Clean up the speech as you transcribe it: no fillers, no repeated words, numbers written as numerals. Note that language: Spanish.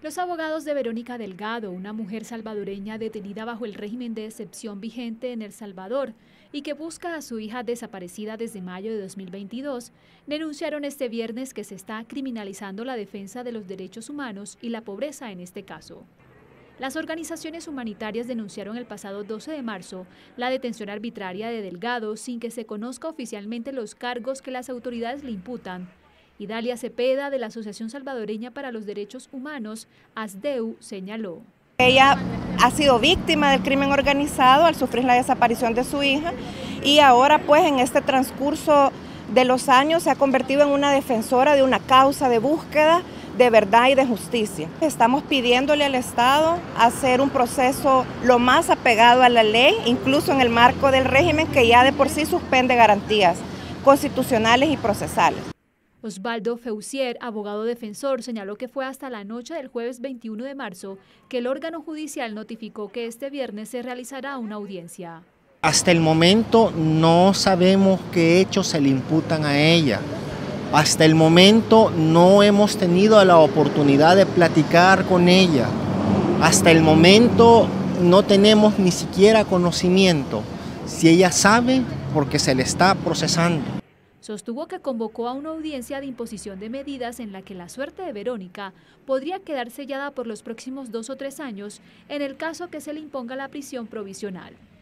Los abogados de Verónica Delgado, una mujer salvadoreña detenida bajo el régimen de excepción vigente en El Salvador y que busca a su hija desaparecida desde mayo de 2022, denunciaron este viernes que se está criminalizando la defensa de los derechos humanos y la pobreza en este caso. Las organizaciones humanitarias denunciaron el pasado 12 de marzo la detención arbitraria de Delgado sin que se conozca oficialmente los cargos que las autoridades le imputan. Y Dalia Cepeda, de la Asociación Salvadoreña para los Derechos Humanos, ASDEU, señaló. Ella ha sido víctima del crimen organizado al sufrir la desaparición de su hija y ahora pues en este transcurso de los años se ha convertido en una defensora de una causa de búsqueda de verdad y de justicia. Estamos pidiéndole al Estado hacer un proceso lo más apegado a la ley, incluso en el marco del régimen que ya de por sí suspende garantías constitucionales y procesales. Osvaldo Feusier, abogado defensor, señaló que fue hasta la noche del jueves 21 de marzo que el órgano judicial notificó que este viernes se realizará una audiencia. Hasta el momento no sabemos qué hechos se le imputan a ella. Hasta el momento no hemos tenido la oportunidad de platicar con ella. Hasta el momento no tenemos ni siquiera conocimiento si ella sabe porque se le está procesando. Sostuvo que convocó a una audiencia de imposición de medidas en la que la suerte de Verónica podría quedar sellada por los próximos 2 o 3 años en el caso que se le imponga la prisión provisional.